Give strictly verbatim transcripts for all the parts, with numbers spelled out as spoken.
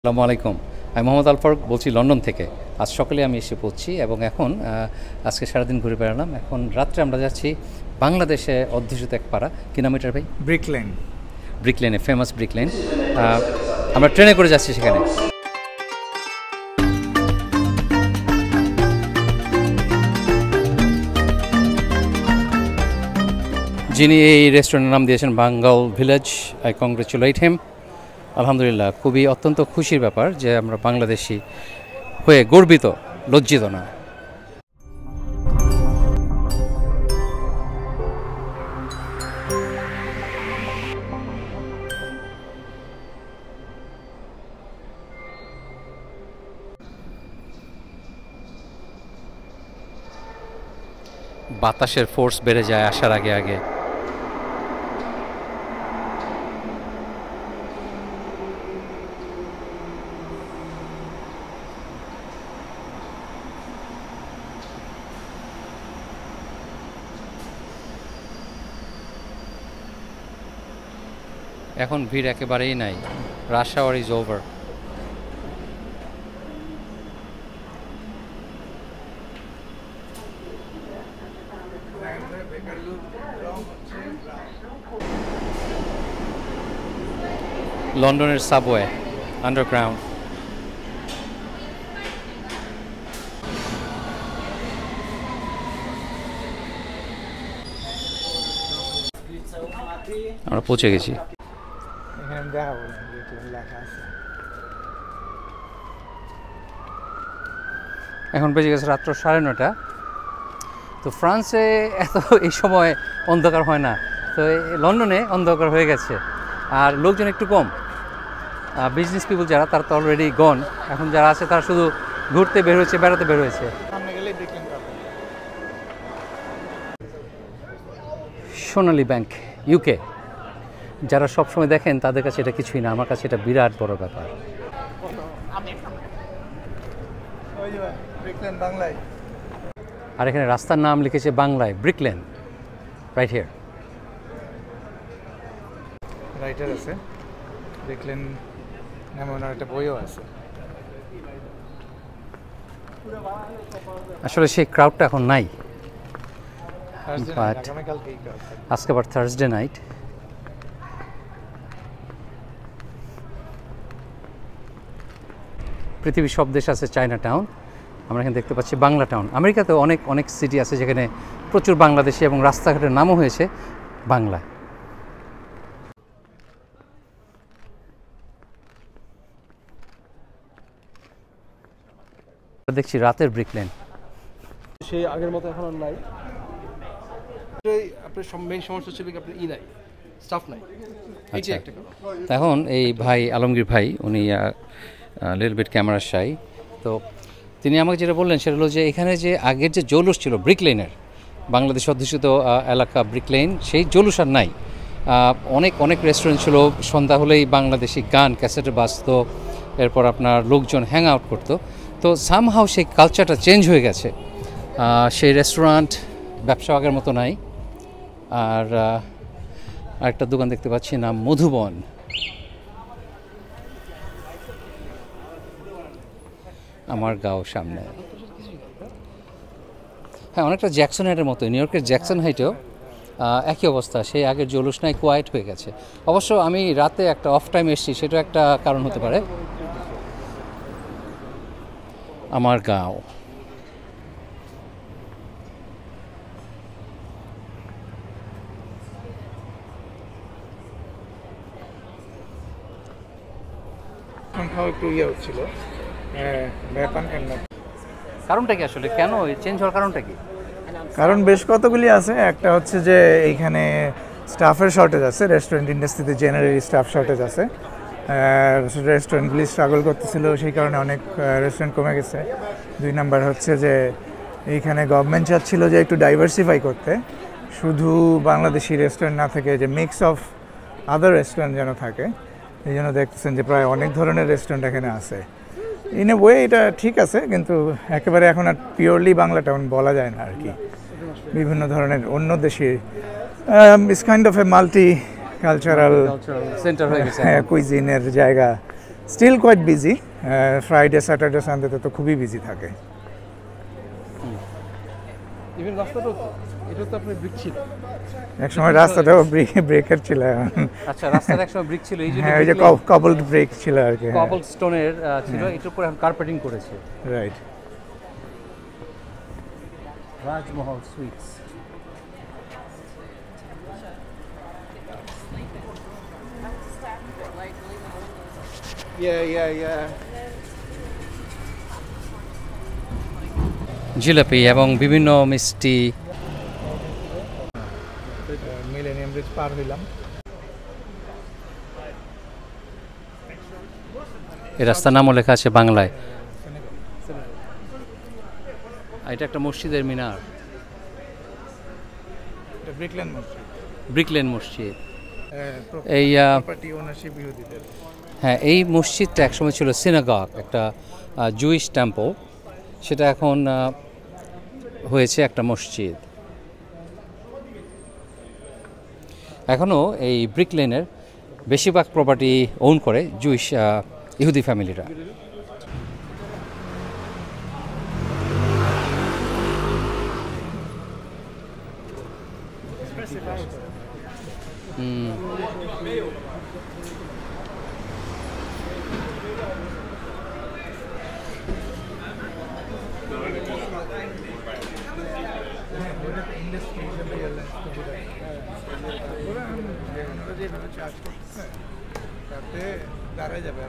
আসসালামু আলাইকুম। আমি মোহাম্মদ আল-ফারুক বলছি লন্ডন থেকে। আজ সকালে আমি এসে পড়ছি এবং এখন আজকে সারাদিন ঘুরে বেড়ালাম। এখন রাত্রে আমরা যাচ্ছি বাংলাদেশে অধ্যুষিত এক পাড়া, কি নাম এটার ভাই? Brick lane. ব্রিক লেনে, ফেমাস ব্রিক লেন। আমরা ট্রেনে করে যাচ্ছি সেখানে। যিনি এই রেস্টুরেন্টের নাম দিয়েছেন Bangal village, I congratulate him. আলহামদুলিল্লাহ, খুবই অত্যন্ত খুশির ব্যাপার যে আমরা বাংলাদেশি হয়ে গর্বিত, লজ্জিত না। বাতাসের ফোর্স বেড়ে যায় আসার আগে আগে। এখন ভিড় একেবারেই নাই, রাশ আওয়ার ইজ ওভার। লন্ডনের সাবওয়ে, আন্ডারগ্রাউন্ড। আমরা পৌঁছে গেছি। এখন বেজে গেছে রাত্র সাড়ে নটা। তো ফ্রান্সে এত এই সময় অন্ধকার হয় না, তো লন্ডনে অন্ধকার হয়ে গেছে আর লোকজন একটু কম। বিজনেস পিপল যারা, তারা তো অলরেডি গন। এখন যারা আছে তারা শুধু ঘুরতে বের হয়েছে, বেড়াতে বের হয়েছে। Sonali bank, UK. যারা সবসময় দেখেন তাদের কাছে এটা কিছুই না, আমার কাছে এটা বিরাট বড় ব্যাপার। আর এখানে রাস্তার নাম লিখেছে বাংলায়, brick lane, right here. Writer আছে, ব্রিক লেন এমন একটা বইও আছে। আসলে সেই ক্রাউডটা এখন নাই, বাট আজকে আবার থার্সডে নাইট। পৃথিবীর সব দেশ আছে চায়না টাউন, আমরা এখানে দেখতে পাচ্ছি বাংলা টাউন। আমেরিকাতেও অনেক অনেক সিটি আছে যেখানে প্রচুর বাংলাদেশি এবং রাস্তাঘাটের নামও হয়েছে বাংলা। দেখছি রাতের ব্রিক লেন, সেই আগের মতো এখন আর নাই। আপনার মেইন সমস্যা ছিল কি আপনার ই নাই, স্টাফ নাই। আচ্ছা, এখন এই ভাই আলমগীর ভাই, উনি লিটল বিট ক্যামেরা শাই, তো তিনি আমাকে যেটা বললেন সেটা হলো যে এখানে যে আগের যে জৌলুস ছিল ব্রিক লেনের, বাংলাদেশ অধ্যুষিত এলাকা ব্রিক লেন, সেই জৌলুস আর নাই। অনেক অনেক রেস্টুরেন্ট ছিল, সন্ধ্যা হলেই বাংলাদেশি গান ক্যাসেটে বাজতো, এরপর আপনার লোকজন হ্যাং আউট করতো। তো সামহাও সেই কালচারটা চেঞ্জ হয়ে গেছে। সেই রেস্টুরেন্ট ব্যবসা আগের মতো নাই। আর আরেকটা দোকান দেখতে পাচ্ছি, নাম মধুবন। আমার গাঁও সামনে। হ্যাঁ, অনেকটা জ্যাকসন হাইটের মতো, নিউ ইয়র্কের জ্যাকসন হাইটেও একই অবস্থা, সেই আগের জলুস নাই, কোয়াইট হয়ে গেছে। অবশ্য আমি রাতে একটা অফ টাইম এসেছি, সেটাও একটা কারণ হতে পারে। আমার গাঁও। একটু ইয়ে হচ্ছিল, কারণটা কি আসলে, কেন চেঞ্জ হওয়ার কারণটা কি? কারণ বেশ কতগুলি আছে। একটা হচ্ছে যে এইখানে স্টাফের শর্টেজ আছে, রেস্টুরেন্ট ইন্ডাস্ট্রিতে জেনারেলি স্টাফ শর্টেজ আছে। রেস্টুরেন্টগুলি স্ট্রাগল করতেছিল, সেই কারণে অনেক রেস্টুরেন্ট কমে গেছে। দুই নাম্বার হচ্ছে যে এইখানে গভর্নমেন্ট চাচ্ছিল যে একটু ডাইভার্সিফাই করতে, শুধু বাংলাদেশি রেস্টুরেন্ট না থেকে যে মিক্স অফ আদার রেস্টুরেন্ট যেন থাকে। এই জন্য দেখতেছেন যে প্রায় অনেক ধরনের রেস্টুরেন্ট এখানে আছে। ইন এ ওয়ে এটা ঠিক আছে, কিন্তু একেবারে এখন আর পিওরলি বাংলা টাউন বলা যায় না আর কি। বিভিন্ন ধরনের অন্য দেশি it's kind of a multi cultural centre হয়ে গেছে, হ্যাঁ, কুইজিনের জায়গা, still quite busy, Friday Saturday সানডেতে তো খুবই বিজি থাকে। ইভেন রাস্তাটাও তো এটা তো আপনার ব্রিক ছিল এক সময় রাস্তাটাও ব্রেকের ছিল। আচ্ছা, রাস্তার একসময় ব্রিক ছিল, এই যে হ্যাঁ, ওই যে কবলড ব্রেক ছিল আর কি, কবল স্টোনের ছিল, এটার উপরে এখন কার্পেটিং করেছে। Right. Rajmahal sweets. Yeah, yeah, yeah. জিলাপি এবং বিভিন্ন মিষ্টি। মিলেনিয়াম ব্রিজ পার হইলাম। এই রাস্তার নামও লেখা আছে বাংলায়। এটা একটা মসজিদের মিনার, ব্রিকলেন মসজিদ। ব্রিকলেন মসজিদ। এই এই প্রপার্টি ওনারশিপ ইহুদিদের। হ্যাঁ, এই মসজিদটা একসময় ছিল সিনাগগ, একটা জুইশ টেম্পল, সেটা এখন হয়েছে একটা মসজিদ। এখনও এই ব্রিক লেনের বেশিরভাগ প্রপার্টি ওন করে জুইশ ইহুদি ফ্যামিলিরা। দাঁড়ায় যাবে।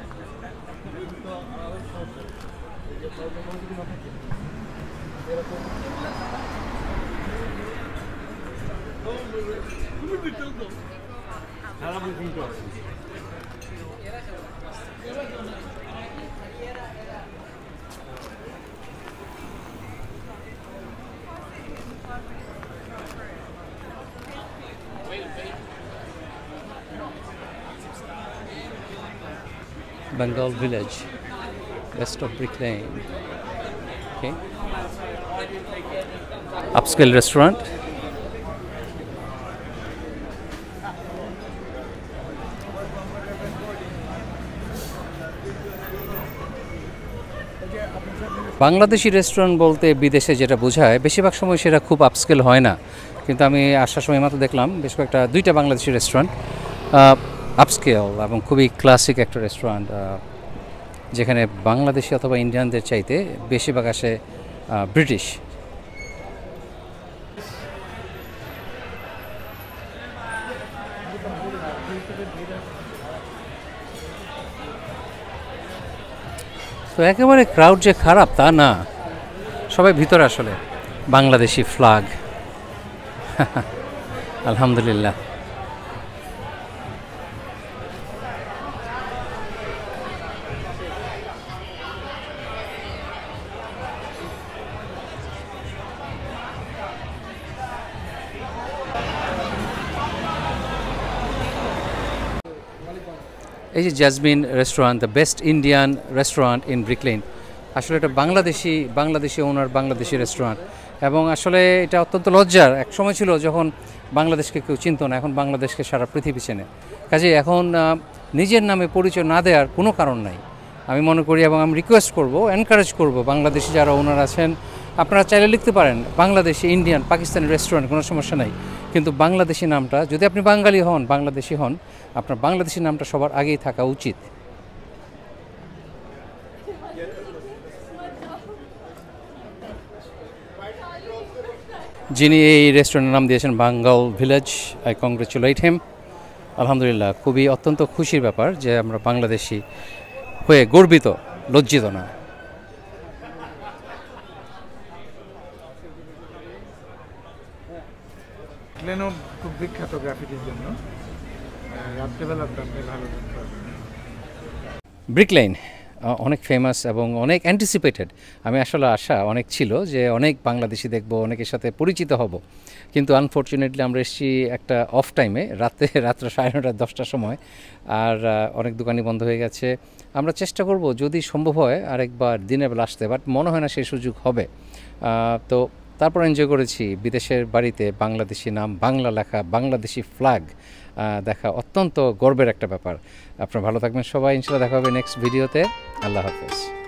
Bengal village, west of Brick Lane. Okay. Upscale restaurant. Bangladeshi restaurant বলতে বিদেশে যেটা বোঝায় বেশিরভাগ সময় সেটা খুব আপস্কেল হয় না, কিন্তু আমি আসার সময় মাত্র দেখলাম বেশ কয়েকটা দুইটা বাংলাদেশি রেস্টুরেন্ট আপস্কেল এবং খুবই ক্লাসিক একটা রেস্টুরেন্ট, যেখানে বাংলাদেশি অথবা ইন্ডিয়ানদের চাইতে বেশিরভাগ আসে ব্রিটিশ। তো একেবারে ক্রাউড যে খারাপ তা না, সবাই ভিতরে আসলে বাংলাদেশি ফ্ল্যাগ। আলহামদুলিল্লাহ। এই যে Jasmine restaurant, the best Indian restaurant in brick lane, আসলে এটা বাংলাদেশি বাংলাদেশি ওনার বাংলাদেশি রেস্টুরেন্ট, এবং আসলে এটা অত্যন্ত লজ্জার। এক সময় ছিল যখন বাংলাদেশকে কেউ চিনত না, এখন বাংলাদেশকে সারা পৃথিবী চেনে। কাজে এখন নিজের নামে পরিচয় না দেওয়ার কোনো কারণ নাই আমি মনে করি, এবং আমি রিকোয়েস্ট করব, এনকারেজ করব বাংলাদেশি যারা ওনার আছেন, আপনারা চাইলে লিখতে পারেন বাংলাদেশি, ইন্ডিয়ান, পাকিস্তানি রেস্টুরেন্ট, কোনো সমস্যা নাই, কিন্তু বাংলাদেশি নামটা, যদি আপনি বাঙালি হন, বাংলাদেশি হন, আপনার বাংলাদেশি নামটা সবার আগেই থাকা উচিত। যিনি এই রেস্টুরেন্টের নাম দিয়েছেন Bengal village, I congratulate him. আলহামদুলিল্লাহ, খুবই অত্যন্ত খুশির ব্যাপার যে আমরা বাংলাদেশি হয়ে গর্বিত, লজ্জিত না। লেনও খুব বিখ্যাত গ্রাফিটির জন্য, রাত্রেবেলা ভালো। ব্রিক লেন অনেক ফেমাস এবং অনেক অ্যান্টিসিপেটেড। আমি আসলে আশা অনেক ছিল যে অনেক বাংলাদেশি দেখব, অনেকের সাথে পরিচিত হব, কিন্তু আনফর্চুনেটলি আমরা এসেছি একটা অফ টাইমে, রাতে রাত্রে সাড়ে নটা দশটার সময়, আর অনেক দোকানই বন্ধ হয়ে গেছে। আমরা চেষ্টা করব যদি সম্ভব হয় আরেকবার দিনের বেলা আসতে, বাট মনে হয় না সেই সুযোগ হবে। তো তারপর এনজয় করেছি বিদেশের বাড়িতে বাংলাদেশি নাম, বাংলা লেখা, বাংলাদেশি ফ্ল্যাগ, দেখা অত্যন্ত গর্বের একটা ব্যাপার। আপনারা ভালো থাকবেন সবাই, ইনশাআল্লাহ দেখা হবে নেক্সট ভিডিওতে। আল্লাহ হাফেজ।